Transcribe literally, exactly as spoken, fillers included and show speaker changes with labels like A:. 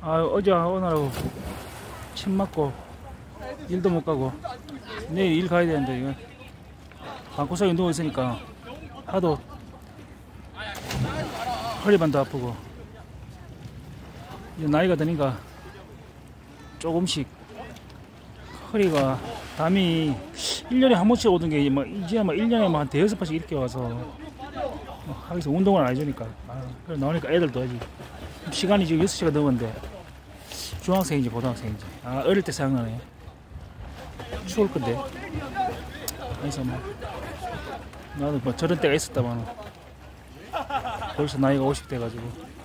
A: 아, 어제 오늘하고 침 맞고 일도 못 가고 내일 일 가야 되는데 이거 방구석에 누워 있으니까 하도 허리반도 아프고 이제 나이가 드니까 조금씩 허리가 담이 일 년에 한 번씩 오던 게 뭐 이제 막 일 년에 한 대여섯 번씩 이렇게 와서 뭐 하기서 운동을 안 해주니까 아, 그래 나오니까 애들도 아직 시간이 지금 여섯 시가 넘었는데 중학생인지 고등학생인지 아 어릴 때 생각나네. 추울 건데 그래서 뭐 나도 뭐 저런 때가 있었다만 벌써 나이가 오십 돼 가지고